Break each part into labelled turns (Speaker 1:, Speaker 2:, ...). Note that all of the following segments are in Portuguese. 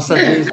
Speaker 1: Nossa vez.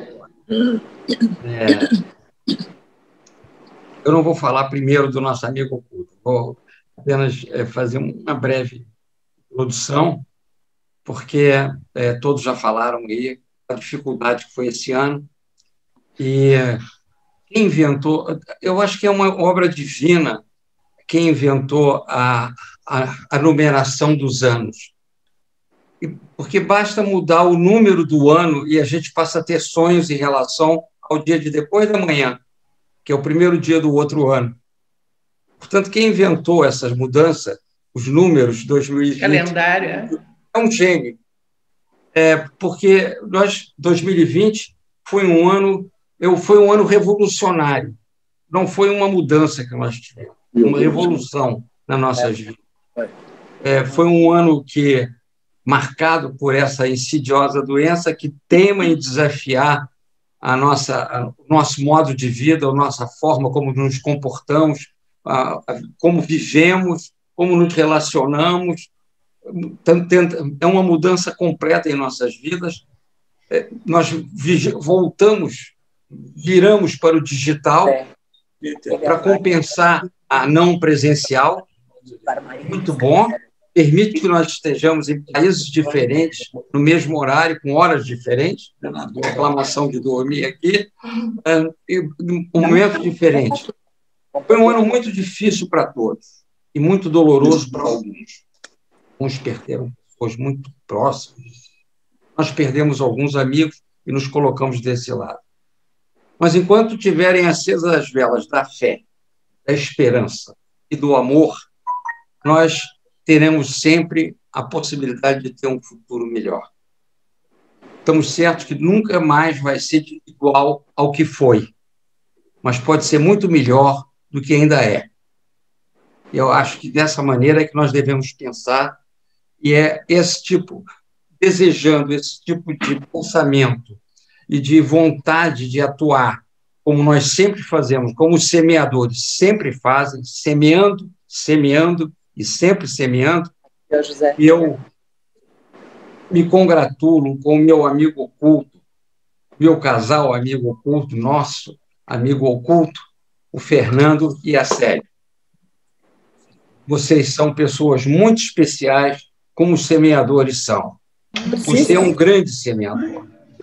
Speaker 1: Eu não vou falar primeiro do nosso amigo oculto, vou apenas fazer uma breve introdução, porque todos já falaram aí da dificuldade que foi esse ano, e quem inventou, eu acho que é uma obra divina, quem inventou a numeração dos anos, porque basta mudar o número do ano e a gente passa a ter sonhos em relação ao dia de depois da manhã, que é o primeiro dia do outro ano. Portanto, quem inventou essas mudanças, os números 2020,
Speaker 2: calendário,
Speaker 1: é um gênio. Porque 2020 foi um ano revolucionário. Não foi uma mudança que nós tivemos, uma revolução na nossa vida. Foi um ano marcado por essa insidiosa doença que teima em desafiar o nosso modo de vida, a nossa forma como nos comportamos, como vivemos, como nos relacionamos. É uma mudança completa em nossas vidas. Nós viramos para o digital para compensar a não presencial. Muito bom. Permite que nós estejamos em países diferentes, no mesmo horário, com horas diferentes, reclamação de dormir aqui, em momentos diferentes. Foi um ano muito difícil para todos e muito doloroso para alguns. Uns perderam pessoas muito próximas. Nós perdemos alguns amigos e nos colocamos desse lado. Mas enquanto tiverem acesas as velas da fé, da esperança e do amor, nós teremos sempre a possibilidade de ter um futuro melhor. Estamos certos que nunca mais vai ser igual ao que foi, mas pode ser muito melhor do que ainda é. Eu acho que dessa maneira é que nós devemos pensar, e desejando esse tipo de pensamento e de vontade de atuar, como nós sempre fazemos, como os semeadores sempre fazem, semeando, semeando e sempre semeando. E eu me congratulo com o meu amigo oculto, meu casal amigo oculto, nosso amigo oculto, o Fernando e a Célia. Vocês são pessoas muito especiais, como os semeadores são. Você é um grande semeador,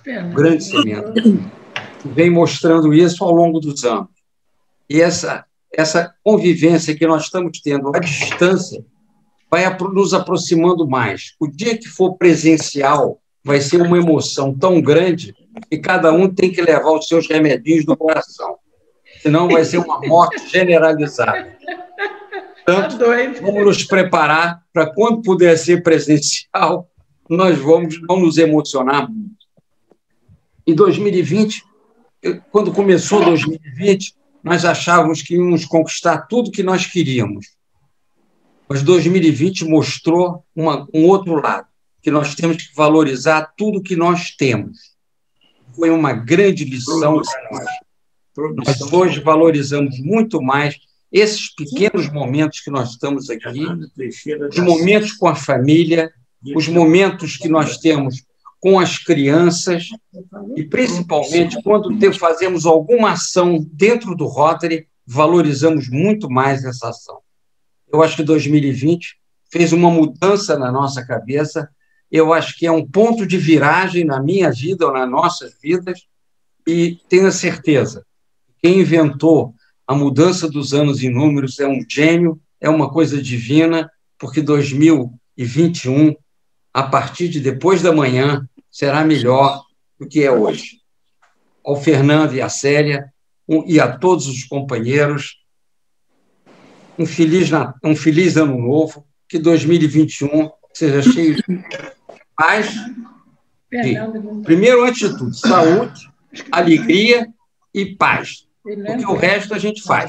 Speaker 1: que vem mostrando isso ao longo dos anos. E essa convivência que nós estamos tendo à distância vai nos aproximando mais. O dia que for presencial vai ser uma emoção tão grande que cada um tem que levar os seus remedinhos do coração. Senão vai ser uma morte generalizada. Portanto, vamos nos preparar para, quando puder ser presencial, nós vamos nos emocionar muito. Em 2020, quando começou 2020, nós achávamos que íamos conquistar tudo que nós queríamos. Mas 2020 mostrou um outro lado, que nós temos que valorizar tudo que nós temos. Foi uma grande lição para nós. Nós hoje valorizamos muito mais esses pequenos momentos que nós estamos aqui, os momentos com a família, os momentos que nós temos com as crianças e, principalmente, quando fazemos alguma ação dentro do Rotary, valorizamos muito mais essa ação. Eu acho que 2020 fez uma mudança na nossa cabeça, eu acho que é um ponto de viragem na minha vida ou nas nossas vidas, e tenho a certeza, quem inventou a mudança dos anos em números é um gênio, é uma coisa divina, porque 2021, a partir de depois da manhã, será melhor do que é hoje. Ao Fernando e à Célia, e a todos os companheiros, um feliz ano novo, que 2021 seja cheio de paz. Primeiro, antes de tudo, saúde, alegria e paz. Porque o resto a gente faz.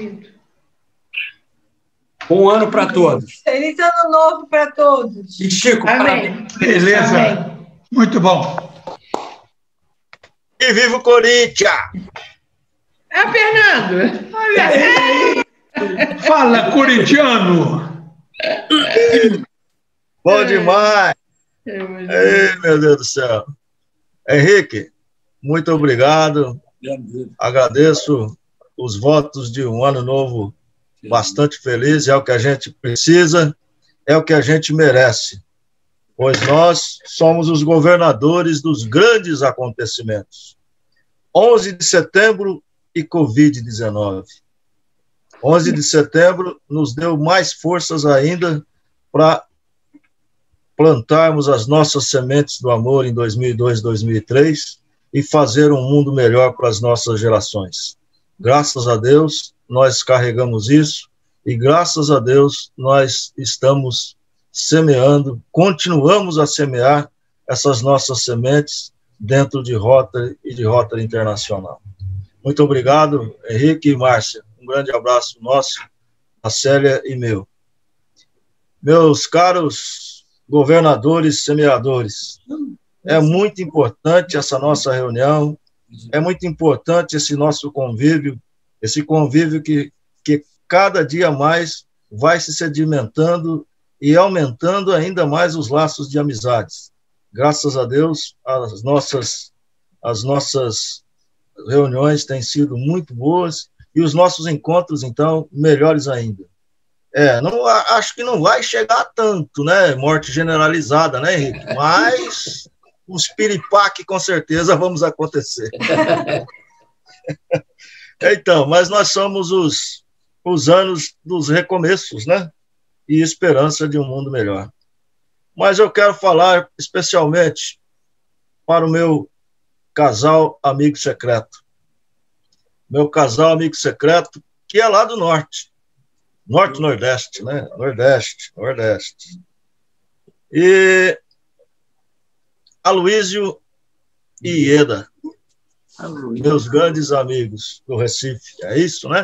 Speaker 1: Bom ano para todos.
Speaker 3: Feliz ano novo para todos.
Speaker 1: E Chico, parabéns.
Speaker 4: Beleza. Amém. Muito bom.
Speaker 5: E viva o Corinthians!
Speaker 2: Fernando! Olha aí!
Speaker 4: Fala, corintiano!
Speaker 5: Bom demais! Ei, meu Deus do céu! Henrique, muito obrigado. Agradeço os votos de um ano novo bastante feliz. É o que a gente precisa, é o que a gente merece, pois nós somos os governadores dos grandes acontecimentos. 11 de setembro e Covid-19. 11 de setembro nos deu mais forças ainda para plantarmos as nossas sementes do amor em 2002, 2003 e fazer um mundo melhor para as nossas gerações. Graças a Deus, nós carregamos isso e graças a Deus, nós estamos semeando, continuamos a semear essas nossas sementes dentro de Rotary e de Rotary Internacional. Muito obrigado, Henrique e Márcia. Um grande abraço nosso, a Célia e meu. Meus caros governadores, semeadores, é muito importante essa nossa reunião, é muito importante esse nosso convívio, esse convívio que cada dia mais vai se sedimentando e aumentando ainda mais os laços de amizades. Graças a Deus, as nossas reuniões têm sido muito boas e os nossos encontros, então, melhores ainda. Acho que não vai chegar tanto, né? Morte generalizada, né, Henrique? Mas uns piripaque com certeza vamos acontecer. Então, mas nós somos os anos dos recomeços, né? E esperança de um mundo melhor. Mas eu quero falar especialmente para o meu casal amigo secreto. Meu casal amigo secreto, que é lá do norte. Norte-Nordeste, né? Nordeste. E Aloísio e Ieda, meus grandes amigos do Recife. É isso, né?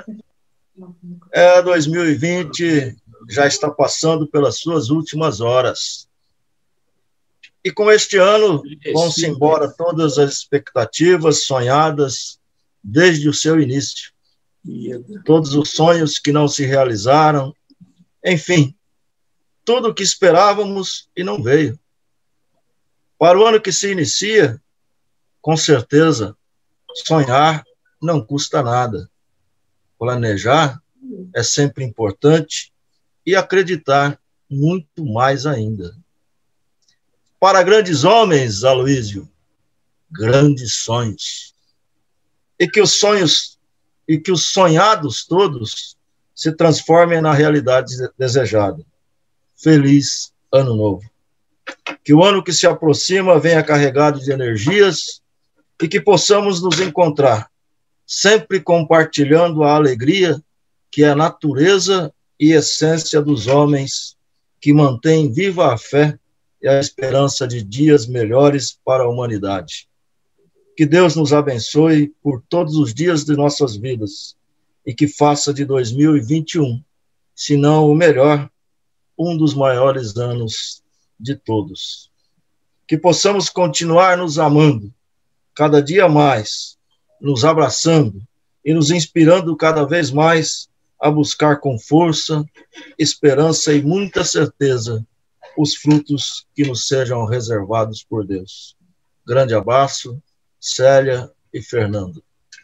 Speaker 5: 2020 já está passando pelas suas últimas horas. E com este ano vão-se embora todas as expectativas sonhadas desde o seu início. Todos os sonhos que não se realizaram. Enfim, tudo o que esperávamos e não veio. Para o ano que se inicia, com certeza, sonhar não custa nada. Planejar é sempre importante e acreditar muito mais ainda. Para grandes homens, Aloísio, grandes sonhos. E que os sonhados todos se transformem na realidade desejada. Feliz Ano Novo. Que o ano que se aproxima venha carregado de energias e que possamos nos encontrar, sempre compartilhando a alegria que é a natureza e essência dos homens que mantém viva a fé e a esperança de dias melhores para a humanidade. Que Deus nos abençoe por todos os dias de nossas vidas e que faça de 2021, se não o melhor, um dos maiores anos de todos. Que possamos continuar nos amando, cada dia mais, nos abraçando e nos inspirando cada vez mais a buscar com força, esperança e muita certeza os frutos que nos sejam reservados por Deus. Grande abraço, Célia e Fernando.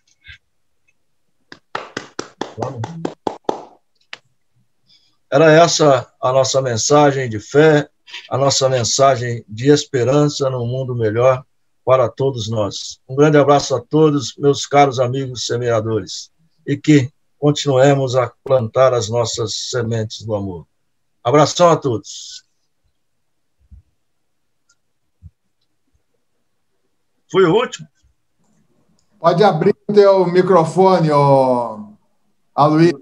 Speaker 5: Era essa a nossa mensagem de fé, a nossa mensagem de esperança num mundo melhor para todos nós. Um grande abraço a todos, meus caros amigos semeadores, e que continuemos a plantar as nossas sementes do amor. Abração a todos. Fui o último?
Speaker 6: Pode abrir o teu microfone, Aloísio.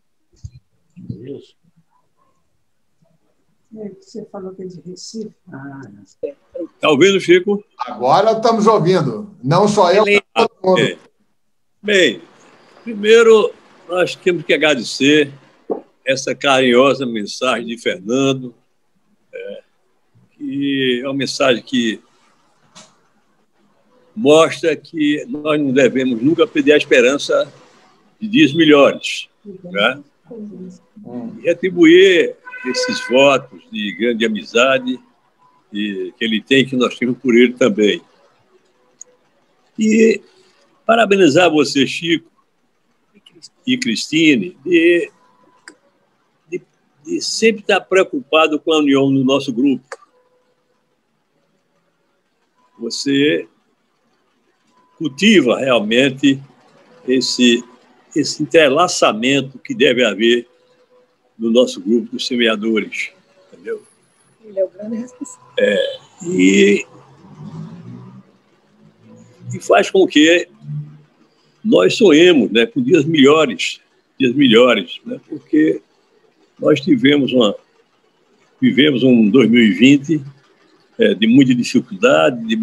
Speaker 3: Você falou que é de Recife?
Speaker 7: Está ouvindo, Chico?
Speaker 6: Agora estamos ouvindo. Não só eu, mas todo mundo.
Speaker 7: Bem, primeiro nós temos que agradecer essa carinhosa mensagem de Fernando, que é uma mensagem que mostra que nós não devemos nunca perder a esperança de dias melhores, né? E atribuir esses votos de grande amizade que ele tem, que nós temos por ele também. E parabenizar você, Chico, e Cristine, de sempre estar preocupado com a união no nosso grupo. Você cultiva realmente esse entrelaçamento que deve haver no nosso grupo dos semeadores, entendeu?
Speaker 2: Ele é o grande responsável.
Speaker 7: E faz com que nós sonhemos, né, com dias melhores, né, porque nós vivemos um 2020 de muita dificuldade, de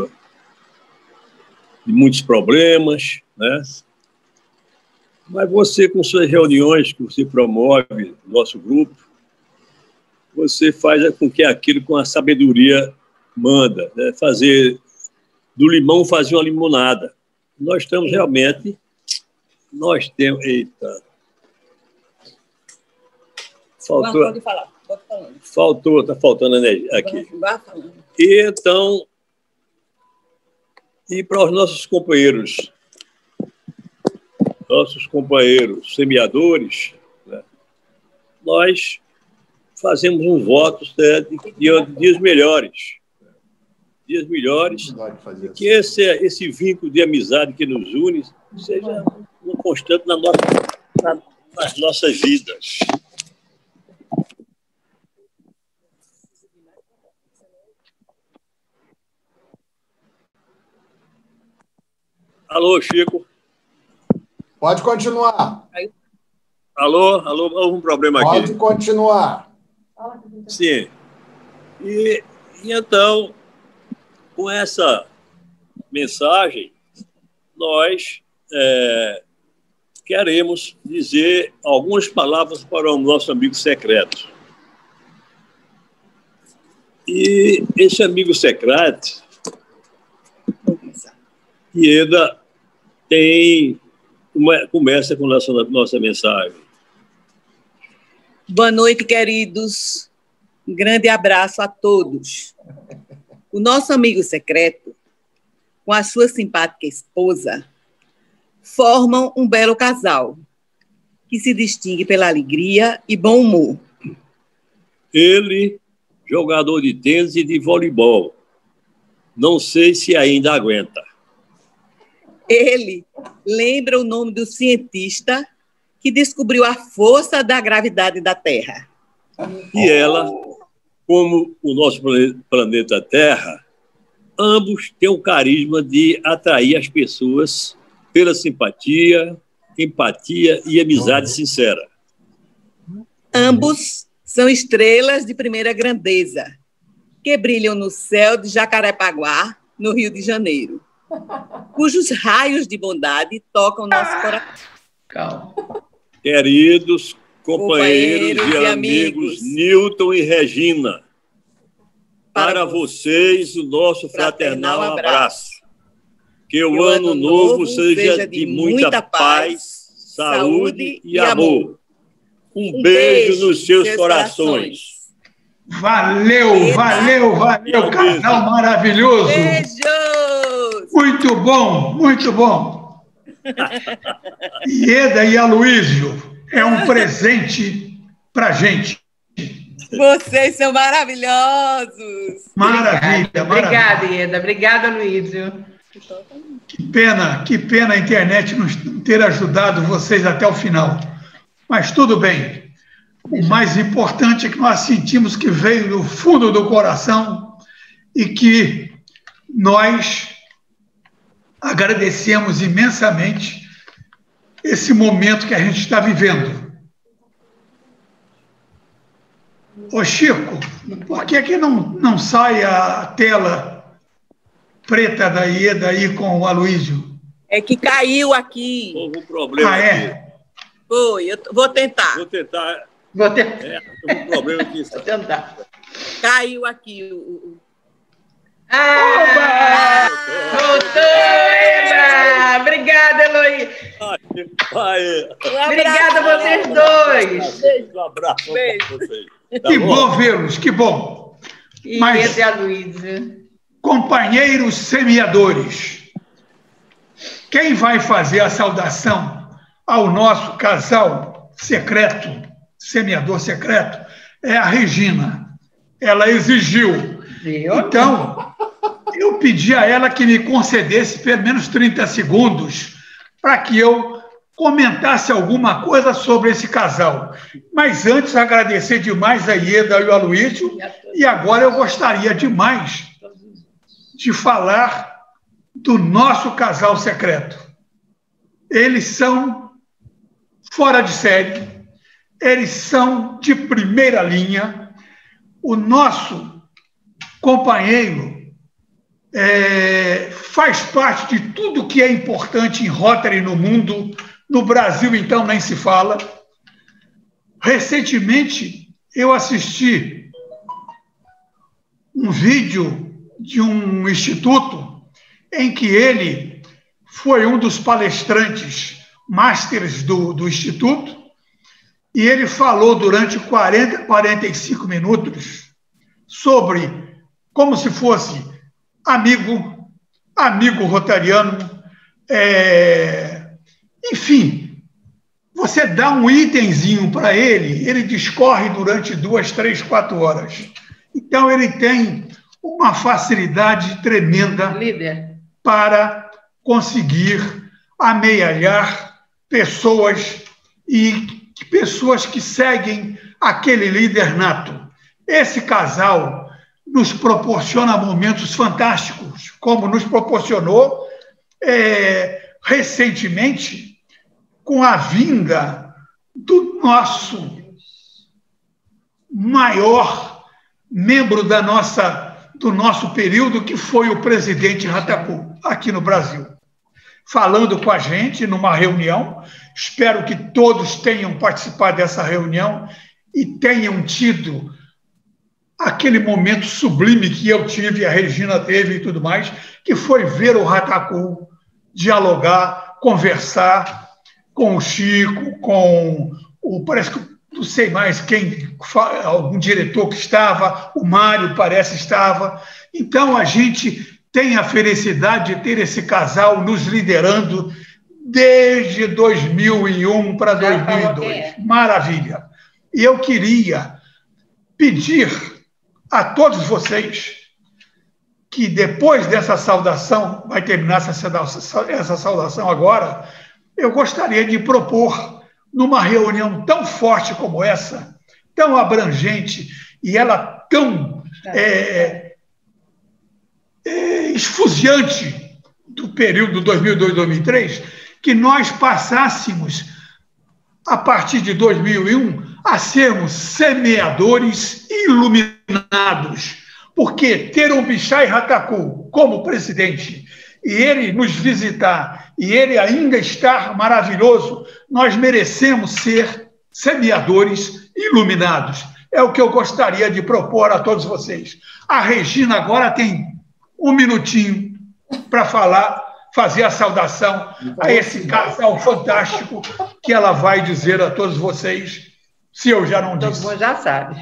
Speaker 7: muitos problemas, né? Mas você, com suas reuniões que você promove no nosso grupo, você faz com que aquilo com a sabedoria manda, né? Fazer do limão fazer uma limonada. Nós estamos realmente... Eita... Faltou...
Speaker 2: Pode falar, pode falar.
Speaker 7: Está faltando energia aqui.
Speaker 2: Vai falando.
Speaker 7: E então... E para os nossos companheiros semeadores, né, nós fazemos um voto de dias melhores. Dias melhores, e que esse vínculo de amizade que nos une seja uma constante nas nossas vidas. Alô, Chico.
Speaker 6: Pode continuar.
Speaker 7: Alô, houve um problema aqui.
Speaker 6: Pode continuar.
Speaker 7: Sim. E então, com essa mensagem, nós queremos dizer algumas palavras para o nosso amigo secreto. E esse amigo secreto, Ieda, começa com nossa mensagem.
Speaker 8: Boa noite, queridos. Um grande abraço a todos. O nosso amigo secreto, com a sua simpática esposa, formam um belo casal, que se distingue pela alegria e bom humor.
Speaker 7: Ele, jogador de tênis e de voleibol. Não sei se ainda aguenta.
Speaker 8: Ele lembra o nome do cientista que descobriu a força da gravidade da Terra.
Speaker 7: E ela, como o nosso planeta Terra, ambos têm o carisma de atrair as pessoas pela simpatia, empatia e amizade sincera.
Speaker 8: Ambos são estrelas de primeira grandeza, que brilham no céu de Jacarepaguá, no Rio de Janeiro, cujos raios de bondade tocam nosso coração.
Speaker 2: Calma.
Speaker 7: Queridos companheiros e amigos Newton e Regina, para vocês o nosso fraternal abraço. Que o ano novo seja de muita paz, saúde e amor. Um beijo nos seus corações.
Speaker 4: Valeu, casal maravilhoso.
Speaker 8: Beijos!
Speaker 4: Muito bom, muito bom. Ieda e Aloísio, é um presente para a gente.
Speaker 8: Vocês são maravilhosos.
Speaker 4: Maravilha,
Speaker 2: Obrigada, Ieda. Obrigada, Luísio.
Speaker 4: Que pena a internet não ter ajudado vocês até o final. Mas tudo bem. O mais importante é que nós sentimos que veio do fundo do coração e que nós agradecemos imensamente esse momento que a gente está vivendo. Ô Chico, por que não sai a tela preta da Ieda aí com o Aloísio?
Speaker 8: É que caiu aqui.
Speaker 7: Houve um problema aqui.
Speaker 8: Foi, eu vou tentar.
Speaker 7: Vou tentar.
Speaker 2: Houve
Speaker 7: um problema aqui.
Speaker 2: Vou tentar.
Speaker 8: Caiu aqui
Speaker 2: Voltou, Eva! Obrigada, Eloy. Obrigada a vocês dois.
Speaker 7: Um abraço para vocês.
Speaker 4: Que bom vê-los, que bom.
Speaker 2: Mas, Luísa,
Speaker 4: companheiros semeadores, Quem vai fazer a saudação ao nosso casal secreto, semeador secreto, é a Regina. Ela exigiu. Então, eu pedi a ela que me concedesse pelo menos 30 segundos para que eu comentasse alguma coisa sobre esse casal. Mas antes, agradecer demais a Ieda e o Aloysio, e agora eu gostaria demais de falar do nosso casal secreto. Eles são fora de série, eles são de primeira linha. O nosso companheiro faz parte de tudo que é importante em Rotary no mundo. No Brasil, então, nem se fala. Recentemente, eu assisti um vídeo de um instituto em que ele foi um dos palestrantes másteres do instituto, e ele falou durante 45 minutos sobre, como se fosse amigo rotariano, enfim, você dá um itemzinho para ele, ele discorre durante 2, 3, 4 horas. Então, ele tem uma facilidade tremenda para conseguir amealhar pessoas e pessoas que seguem aquele líder nato. Esse casal nos proporciona momentos fantásticos, como nos proporcionou recentemente com a vinda do nosso maior membro do nosso período, que foi o presidente Ratacu, aqui no Brasil, falando com a gente numa reunião. Espero que todos tenham participado dessa reunião e tenham tido aquele momento sublime que eu tive, a Regina teve e tudo mais, que foi ver o Ratacu dialogar, conversar com o Chico, com parece que não sei mais quem, algum diretor que estava, o Mário parece estava. Então, a gente tem a felicidade de ter esse casal nos liderando desde 2001 para 2002. Maravilha! E eu queria pedir a todos vocês que, depois dessa saudação, vai terminar essa saudação agora, eu gostaria de propor, numa reunião tão forte como essa, tão abrangente, e ela tão esfuziante do período 2002-2003, que nós passássemos, a partir de 2001, a sermos semeadores iluminados. Porque ter um Bichai Ratacu como presidente e ele nos visitar e ele ainda estar maravilhoso, nós merecemos ser semeadores iluminados. É o que eu gostaria de propor a todos vocês. A Regina agora tem um minutinho para fazer a saudação a esse casal fantástico que ela vai dizer a todos vocês, se eu já não disse.
Speaker 2: Todo mundo já sabe.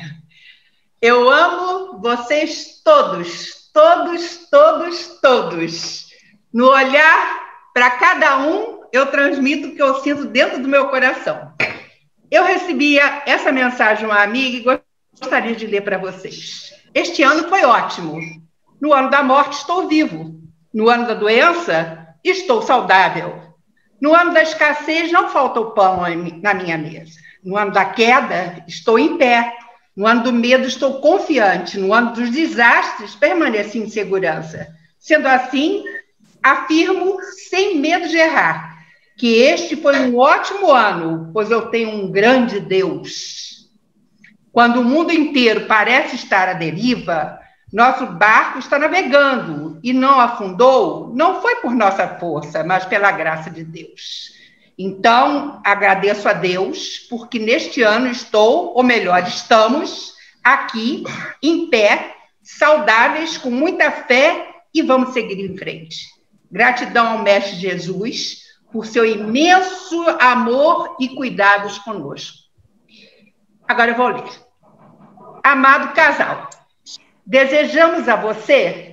Speaker 2: Eu amo vocês todos, todos, todos, todos. No olhar para cada um, eu transmito o que eu sinto dentro do meu coração. Eu recebi essa mensagem de uma amiga e gostaria de ler para vocês. Este ano foi ótimo. No ano da morte, estou vivo. No ano da doença, estou saudável. No ano da escassez, não falta o pão na minha mesa. No ano da queda, estou em pé. No ano do medo, estou confiante. No ano dos desastres, permaneci em segurança. Sendo assim, afirmo, sem medo de errar, que este foi um ótimo ano, pois eu tenho um grande Deus. Quando o mundo inteiro parece estar à deriva, nosso barco está navegando e não afundou, não foi por nossa força, mas pela graça de Deus. Então, agradeço a Deus, porque neste ano estou, ou melhor, estamos aqui, em pé, saudáveis, com muita fé, e vamos seguir em frente. Gratidão ao Mestre Jesus por seu imenso amor e cuidados conosco. Agora eu vou ler. Amado casal, desejamos a você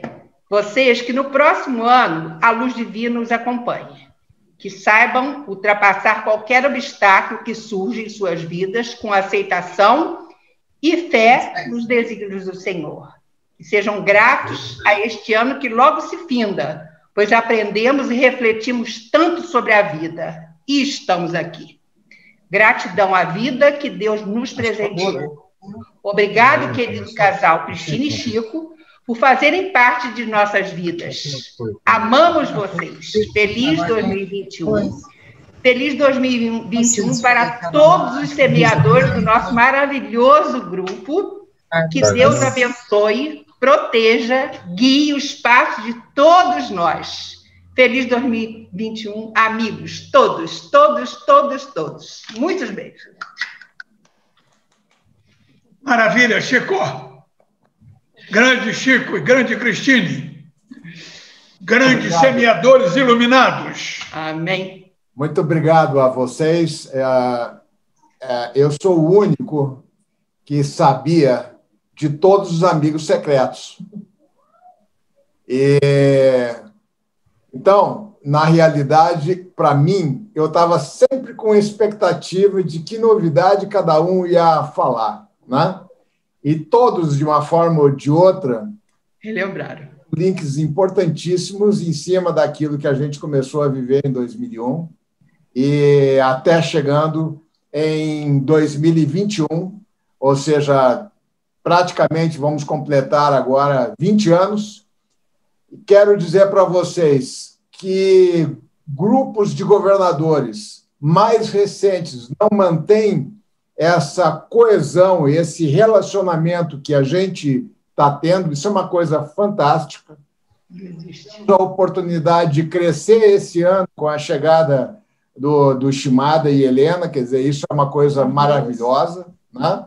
Speaker 2: Vocês que no próximo ano a luz divina os acompanhe. Que saibam ultrapassar qualquer obstáculo que surja em suas vidas com aceitação e fé nos desígnios do Senhor. Que sejam gratos a este ano que logo se finda, pois aprendemos e refletimos tanto sobre a vida e estamos aqui. Gratidão à vida que Deus nos presenteou. Obrigado, querido casal Cristina e Chico, por fazerem parte de nossas vidas. Amamos vocês. Feliz 2021. Feliz 2021 para todos os semeadores do nosso maravilhoso grupo. Que Deus abençoe, proteja, guie os passos de todos nós. Feliz 2021, amigos, todos, todos, todos, todos. Muitos beijos.
Speaker 4: Maravilha, Chico. Grande Chico e grande Cristine. Grandes semeadores iluminados.
Speaker 2: Amém.
Speaker 6: Muito obrigado a vocês. Eu sou o único que sabia de todos os amigos secretos. Então, na realidade, para mim, eu estava sempre com expectativa de que novidade cada um ia falar, né? E todos, de uma forma ou de outra,
Speaker 2: relembraram.
Speaker 6: Links importantíssimos em cima daquilo que a gente começou a viver em 2001 e até chegando em 2021, ou seja, praticamente vamos completar agora 20 anos. Quero dizer para vocês que grupos de governadores mais recentes não mantêm essa coesão, esse relacionamento que a gente está tendo. Isso é uma coisa fantástica. Tivemos a oportunidade de crescer esse ano com a chegada do Shimada e Helena, quer dizer, isso é uma coisa maravilhosa, né?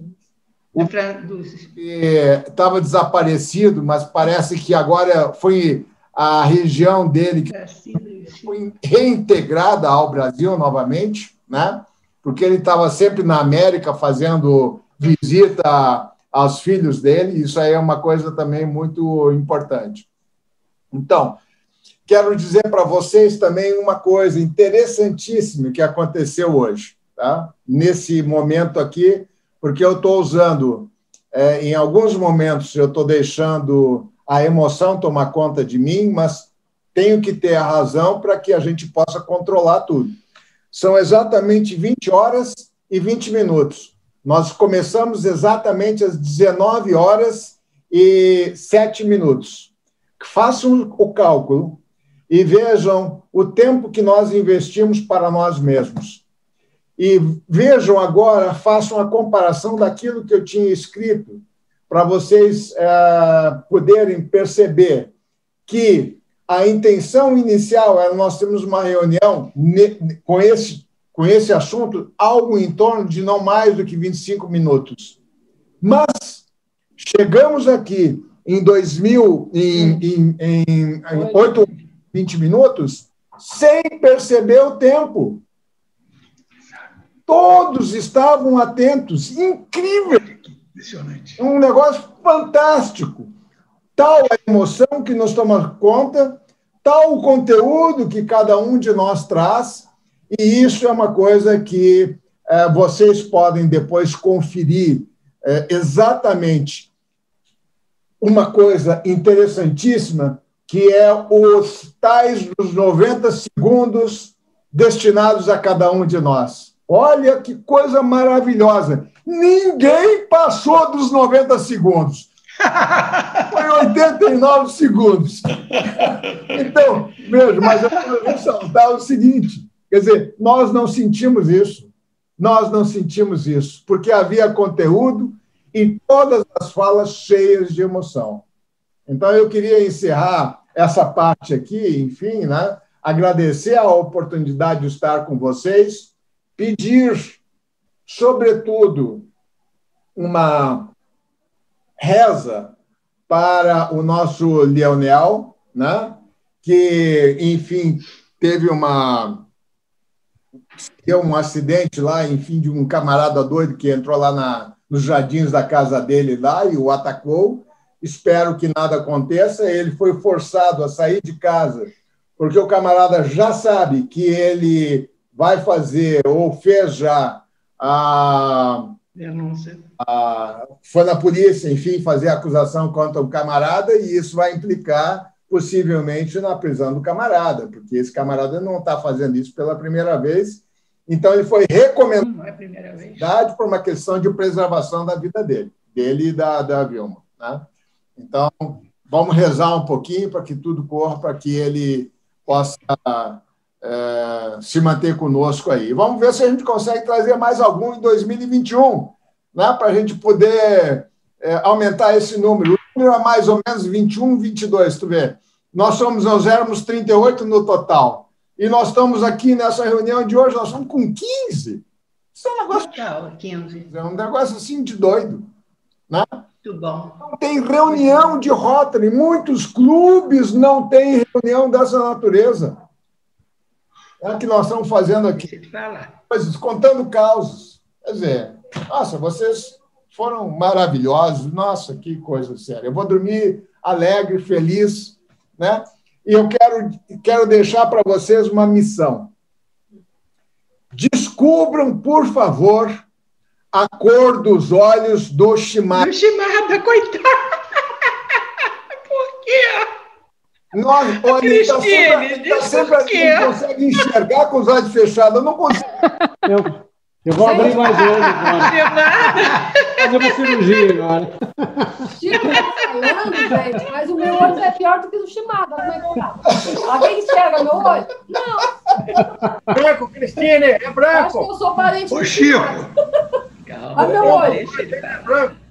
Speaker 6: Estava desaparecido, mas parece que agora foi a região dele que foi reintegrada ao Brasil novamente, né? Porque ele estava sempre na América fazendo visita aos filhos dele, isso aí é uma coisa também muito importante. Então, quero dizer para vocês também uma coisa interessantíssima que aconteceu hoje, tá? Nesse momento aqui, porque eu estou usando, em alguns momentos, eu estou deixando a emoção tomar conta de mim, mas tenho que ter a razão para que a gente possa controlar tudo. São exatamente 20 horas e 20 minutos. Nós começamos exatamente às 19 horas e 7 minutos. Façam o cálculo e vejam o tempo que nós investimos para nós mesmos. E vejam agora, façam a comparação daquilo que eu tinha escrito, para vocês poderem perceber que a intenção inicial era nós temos uma reunião com esse assunto, algo em torno de não mais do que 25 minutos. Mas chegamos aqui em 20 minutos, sem perceber o tempo. Todos estavam atentos. Incrível!
Speaker 4: Impressionante.
Speaker 6: Um negócio fantástico. Tal a emoção que nos toma conta, tal o conteúdo que cada um de nós traz, e isso é uma coisa que vocês podem depois conferir exatamente uma coisa interessantíssima, que é os tais dos 90 segundos destinados a cada um de nós. Olha que coisa maravilhosa. Ninguém passou dos 90 segundos. Foi 89 segundos. Então, veja, mas eu quero ressaltar o seguinte, quer dizer, nós não sentimos isso. Nós não sentimos isso, porque havia conteúdo e todas as falas cheias de emoção. Então, eu queria encerrar essa parte aqui, enfim, né? Agradecer a oportunidade de estar com vocês, pedir, sobretudo, uma reza para o nosso Leonel, né? Que, enfim, teve um acidente lá, enfim, de um camarada doido que entrou lá nos jardins da casa dele lá e o atacou, espero que nada aconteça. Ele foi forçado a sair de casa, porque o camarada já sabe que ele vai fazer, ou fez já,
Speaker 2: denúncia.
Speaker 6: Foi na polícia, enfim, fazer a acusação contra o camarada, e isso vai implicar, possivelmente, na prisão do camarada, porque esse camarada não está fazendo isso pela primeira vez. Então, ele foi recomendado
Speaker 2: Não é a primeira vez.
Speaker 6: por uma questão de preservação da vida dele e da Vilma, né? Então, vamos rezar um pouquinho para que tudo corra, para que ele possa se manter conosco aí. Vamos ver se a gente consegue trazer mais algum em 2021, né, para a gente poder aumentar esse número. O número é mais ou menos 21, 22, tu vê. Nós éramos 38 no total. E nós estamos aqui nessa reunião de hoje, nós estamos com 15. Isso é um negócio...
Speaker 2: Total, 15.
Speaker 6: É um negócio assim de doido, né?
Speaker 2: Muito bom.
Speaker 6: Não tem reunião de Rotary. Muitos clubes não têm reunião dessa natureza. É o que nós estamos fazendo aqui.
Speaker 2: Deixa eu te falar.
Speaker 6: Contando causos. Quer dizer, nossa, vocês foram maravilhosos. Nossa, que coisa séria. Eu vou dormir alegre, feliz, né? E eu quero deixar para vocês uma missão. Descubram, por favor, a cor dos olhos do Shimada.
Speaker 2: Do Shimada, coitado. Por quê?
Speaker 6: Ele sempre assim, consegue enxergar com os olhos fechados. Eu não consigo.
Speaker 9: Eu vou abrir mais olhos agora. Fazer uma cirurgia agora.
Speaker 10: Chico tá falando, gente, mas o meu olho é pior do que o do Shimada. Como é que tá? Alguém enxerga meu olho? Não.
Speaker 6: Branco, Cristine, é branco.
Speaker 10: Acho que eu sou parente
Speaker 4: Ô, Chico.
Speaker 2: Calma,
Speaker 10: olha meu olho.
Speaker 2: deixa ele falar.
Speaker 6: Branco.